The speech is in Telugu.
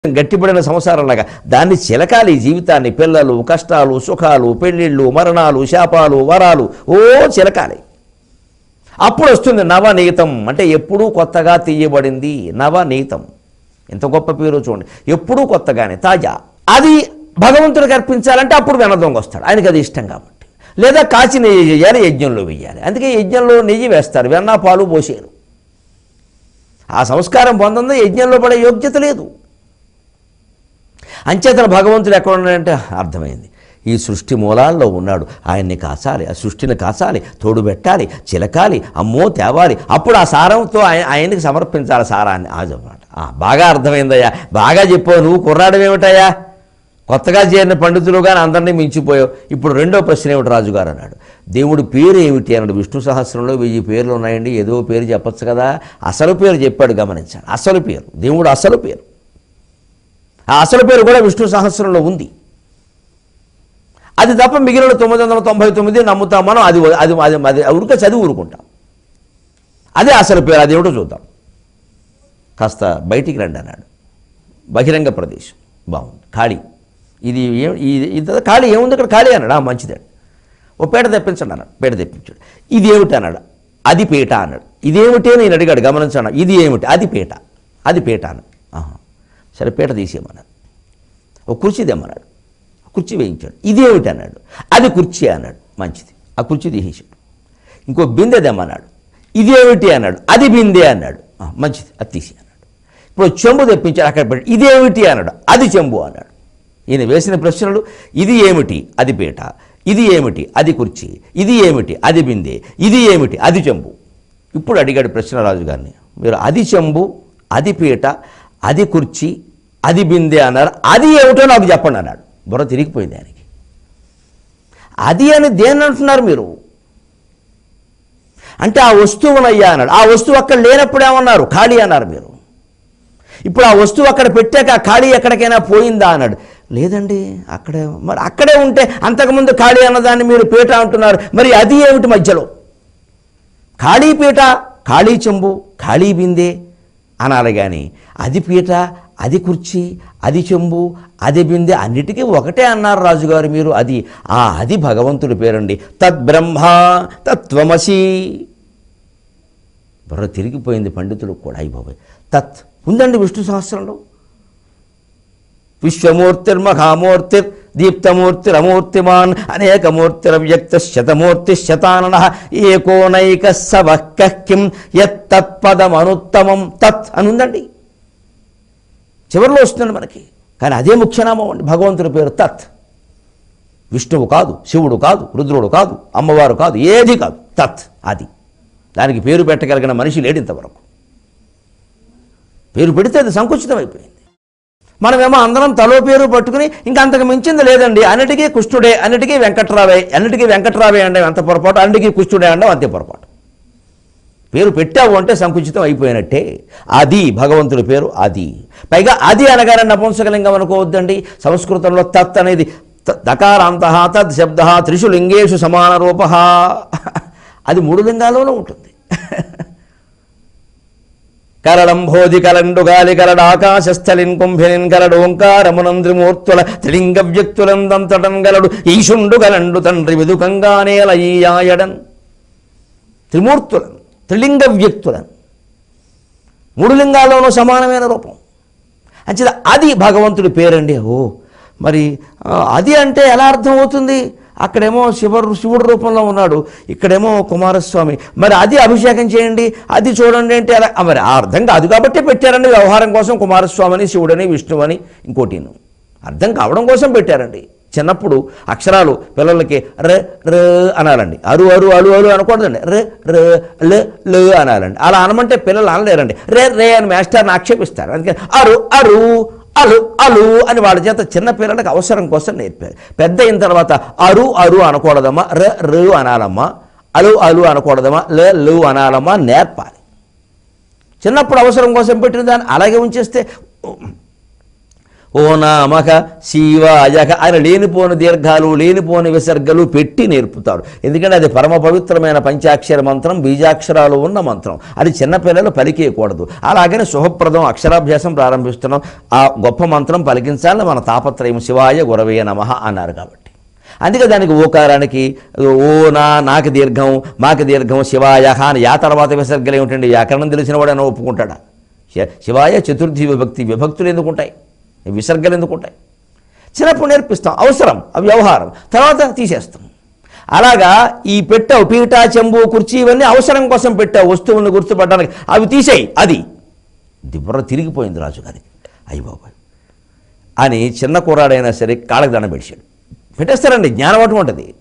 గట్టిపడిన సంసారంలాగా దాన్ని చిలకాలి. జీవితాన్ని పిల్లలు, కష్టాలు, సుఖాలు, పెళ్ళిళ్ళు, మరణాలు, శాపాలు, వరాలు చిలకాలి. అప్పుడు వస్తుంది నవనీతం. అంటే ఎప్పుడూ కొత్తగా తీయబడింది నవనీతం. ఎంత గొప్ప పేరు చూడండి. ఎప్పుడూ కొత్తగానే తాజా. అది భగవంతుడికి అర్పించాలంటే అప్పుడు వెనదొంగ వస్తాడు, ఆయనకి అది ఇష్టం కాబట్టి. లేదా కాచి నెయ్యి చేయాలి, యజ్ఞంలో వెయ్యాలి. అందుకే యజ్ఞంలో నెయ్యి వేస్తారు, వెన్న పాలు పోసేరు. ఆ సంస్కారం పొందంది, యజ్ఞంలో పడే యోగ్యత లేదు. అంచేతన భగవంతుడు ఎక్కడ ఉన్నాడంటే అర్థమైంది, ఈ సృష్టి మూలాల్లో ఉన్నాడు. ఆయన్ని కాచాలి, ఆ సృష్టిని కాచాలి, తోడు పెట్టాలి, చిలకాలి, అమ్మో తేవాలి. అప్పుడు ఆ సారంతో ఆయనకి సమర్పించాలి సారాన్ని. అదన్నమాట. బాగా అర్థమైందయ్యా, బాగా చెప్పావు. నువ్వు కుర్రాడమేమిటయ్యా, కొత్తగా చేరిన పండితులు కానీ అందరినీ మించిపోయావు. ఇప్పుడు రెండో ప్రశ్న ఏమిటి రాజుగారు అన్నాడు. దేవుడి పేరు ఏమిటి అన్నాడు. విష్ణు సహస్రంలో 1000 పేర్లు ఉన్నాయండి, ఏదో పేరు చెప్పచ్చు కదా. అసలు పేరు చెప్పాడు, గమనించాడు. అసలు పేరు, దేవుడు అసలు పేరు. ఆ అసలు పేరు కూడా విష్ణు సహస్రంలో ఉంది. అది తప్ప మిగిలిన 999 నమ్ముతాం మనం. అది అది అది ఊరికే చదివి ఊరుకుంటాం. అదే అసలు పేరు. అదేమిటో చూద్దాం. కాస్త బయటికి రండి అన్నాడు. బహిరంగ ప్రదేశం బాగుంది, ఖాళీ. ఇది ఖాళీ ఏముంది ఇక్కడ, ఖాళీ అన్నాడు. మంచిదండి, ఓ పీట తెప్పించండి అన్నాడు. పీట తెప్పించాడు. ఇది ఏమిటి అన్నాడు. అది పీట అన్నాడు. ఇదేమిటి అని నేను అడిగాడు, గమనించాను. ఇది ఏమిటి, అది పీట. అది పీట అన్నాడు. సరే పీట తీసేయమన్నాడు. ఒక కుర్చీ తెమ్మన్నాడు. కుర్చీ వేయించాడు. ఇదేమిటి అన్నాడు. అది కుర్చీ అన్నాడు. మంచిది, ఆ కుర్చీ తీసేసాడు. ఇంకో బిందె తెమ్మన్నాడు. ఇదేమిటి అన్నాడు. అది బిందె అన్నాడు. మంచిది, అది తీసి అన్నాడు. ఇప్పుడు చెంబు తెప్పించాడు, అక్కడ పెట్టి. ఇదేమిటి అన్నాడు. అది చెంబు అన్నాడు. ఈయన వేసిన ప్రశ్నలు, ఇది ఏమిటి, అది పీట. ఇది ఏమిటి, అది కుర్చీ. ఇది ఏమిటి, అది బిందె. ఇది ఏమిటి, అది చెంబు. ఇప్పుడు అడిగాడు ప్రశ్నరాజు గారిని, మీరు అది చెంబు, అది పీట, అది కుర్చీ, అది బిందె అన్నారు. అది ఏమిటో నాకు చెప్పండి అన్నాడు. బుర్ర తిరిగిపోయింది ఆయనకి. అది అని దేన్ని అంటున్నారు మీరు అంటే, ఆ వస్తువునయ్యా అన్నాడు. ఆ వస్తువు అక్కడ లేనప్పుడు ఏమన్నారు, ఖాళీ అన్నారు మీరు. ఇప్పుడు ఆ వస్తువు అక్కడ పెట్టాక ఆ ఖాళీ ఎక్కడికైనా పోయిందా అన్నాడు. లేదండి, అక్కడే. మరి అక్కడే ఉంటే అంతకుముందు ఖాళీ అన్నదాన్ని మీరు పీట అంటున్నారు. మరి అది ఏమిటి మధ్యలో? ఖాళీ పీట, ఖాళీ చెంబు, ఖాళీ బిందె అనాలి కానీ అది పీట, అది కుర్చీ, అది చెంబు, అది బిందె అన్నిటికీ ఒకటే అన్నారు రాజుగారు మీరు. అది భగవంతుడి పేరండి. తద్బ్రహ్మ తత్వమసి. బుర్ర తిరిగిపోయింది పండితులకు కూడా. అయిపోయి తత్ ఉందండి విష్ణు సహస్రంలో. విశ్వమూర్తిర్మహామూర్తిర్ దీప్తమూర్తిరమూర్తిమాన్ అనేకమూర్తిరవ్యక్త శతమూర్తి శతానన ఏకోనైక సవక్కిం యత్తత్పదమనుత్తమం తత్ అని ఉందండి. చివరిలో వస్తుంది మనకి. కానీ అదే ముఖ్యనామం అండి భగవంతుడి పేరు తత్. విష్ణువు కాదు, శివుడు కాదు, రుద్రుడు కాదు, అమ్మవారు కాదు, ఏది కాదు, తత్. అది దానికి పేరు పెట్టగలిగిన మనిషి లేడు ఇంతవరకు. పేరు పెడితే అది సంకుచితం అయిపోయింది. మనమేమో అందరం తలో పేరు పట్టుకుని ఇంకా అంతకు మించింది లేదండి. అన్నిటికీ కృష్ణుడే, అన్నిటికీ వెంకట్రావే, అన్నిటికీ వెంకట్రావే అంటే అంత పొరపాటు, అన్నిటికీ కృష్ణుడే అంటే అంతే పొరపాటు. పేరు పెట్టావు అంటే సంకుచితం అయిపోయినట్టే. అది భగవంతుడి పేరు. అది పైగా అది అనగానే నపుంసకలింగం అనుకోవద్దండి. సంస్కృతంలో తత్ అనేది దకారాంత తద్ శబ్ద 3 లింగేషు సమాన రూప. అది 3 లింగాల్లోనూ ఉంటుంది. కరళంభోజి కలండు గాలి కరడు ఆకాశస్థలిన్ కుంభినిన్ కరడు ఓంకారమునంద్రిమూర్తుల త్రిలింగ వ్యక్తులందంతటన్ గలడు ఈశుండు గలండు తండ్రి విదుకంగానేల ఈయాయడన్. త్రిమూర్తులను, త్రిలింగ వ్యక్తులను, 3 లింగాల్లోనూ సమానమైన రూపం. అంచేత అది భగవంతుడి పేరండి. మరి అది అంటే ఎలా అర్థమవుతుంది? అక్కడేమో శివుడు రూపంలో ఉన్నాడు, ఇక్కడేమో కుమారస్వామి. మరి అది అభిషేకం చేయండి, అది చూడండి అంటే అలా. మరి ఆ అర్థం కాదు కాబట్టి పెట్టారండి. వ్యవహారం కోసం కుమారస్వామిని, శివుడని, విష్ణువని, ఇంకోటి అర్థం కావడం కోసం పెట్టారండి. చిన్నప్పుడు అక్షరాలు పిల్లలకి ర ర అనాలండి. అరు అరు అలు అలు అనకూడదండి. ర ర ల ల అనాలండి. అలా అనమంటే పిల్లలు అనలేరండి. రే రే అని మాస్టర్ని ఆక్షేపిస్తారు. అందుకని అరు అరు అలు అలు అని వాళ్ళ చేత చిన్న పిల్లలకు అవసరం కోసం నేర్పారు. పెద్ద అయిన తర్వాత అరు అరు అనకూడదమ్మా, ర రు అనాలమ్మా, అలు అలు అనకూడదమ్మా, ల లు అనాలమ్మా నేర్పాలి. చిన్నప్పుడు అవసరం కోసం పెట్టిన దాన్ని అలాగే ఉంచేస్తే ఓ నామక శివాయక ఆయన లేనిపోని దీర్ఘాలు లేనిపోని విసర్గలు పెట్టి నేర్పుతాడు. ఎందుకంటే అది పరమ పవిత్రమైన పంచాక్షర మంత్రం, బీజాక్షరాలు ఉన్న మంత్రం. అది చిన్నపిల్లలు పలికేయకూడదు. అలాగనే శుభప్రదం అక్షరాభ్యాసం ప్రారంభిస్తున్నాం. ఆ గొప్ప మంత్రం పలికించాలని మన తాపత్రయం. శివాయ గురవే నమః అన్నారు కాబట్టి. అందుకే దానికి ఓకారానికి ఓ నాకి దీర్ఘం, మాకి దీర్ఘం, శివాయ అని యా తర్వాత విసర్గలు ఏమిటండి? వ్యాకరణం తెలిసిన వాడు అని ఒప్పుకుంటాడా? శివాయ చతుర్థి విభక్తి, విభక్తులు ఎందుకుంటాయి? విసర్గలు ఎందుకుంటాయి? చిన్నప్పుడు నేర్పిస్తాం, అవసరం, అవి వ్యవహారం, తర్వాత తీసేస్తాం. అలాగా ఈ పెట్టావు పీట, చెంబు, కుర్చీ ఇవన్నీ అవసరం కోసం పెట్టావు, వస్తువులను గుర్తుపట్టడానికి. అవి తీసేయి. అది దిబ్బర తిరిగిపోయింది రాజుగారికి. అయ్య బాబాయ్ అని చిన్న కుర్రాడైనా సరే కాళ్ళకి దండం పెట్టాడు. పెట్టేస్తారండి, జ్ఞానం అటువంటిది.